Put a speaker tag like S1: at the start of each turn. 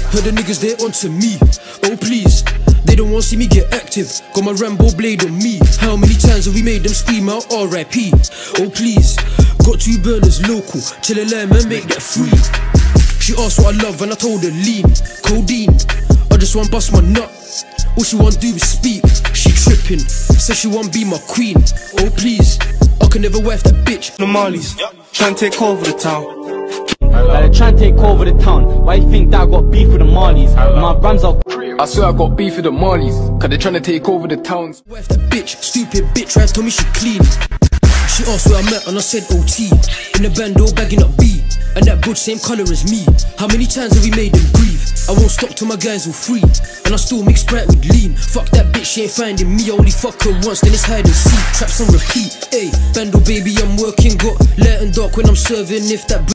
S1: Heard the niggas they onto me. Oh please, they don't want to see me get active. Got my Rambo blade on me. How many times have we made them scream out R.I.P? Oh please, got 2 burners local. Chill a line man, make that free. She asked what I love and I told her lean. Codeine, I just want bust my nut. All she want do is speak. She tripping, says she want be my queen. Oh please, I can never wife that bitch.
S2: The Marleys, trying to take over the town.
S3: They're trying to take over the town. Why you think that I got beef with the Marleys? My Rams are.
S4: I swear I got beef with the Marleys, cause they're trying to take over the towns.
S1: Wife that bitch, stupid bitch, right? Told me she clean. She asked where I met and I said OT. In the bando bagging up B. And that butch same colour as me. How many times have we made them grieve? I won't stop till my guys all free. And I still mix Sprite with lean. Fuck that bitch, she ain't finding me. I only fuck her once, then it's hide and seek. Traps on repeat, ayy. Bando baby, I'm working. Got light and dark when I'm serving. If that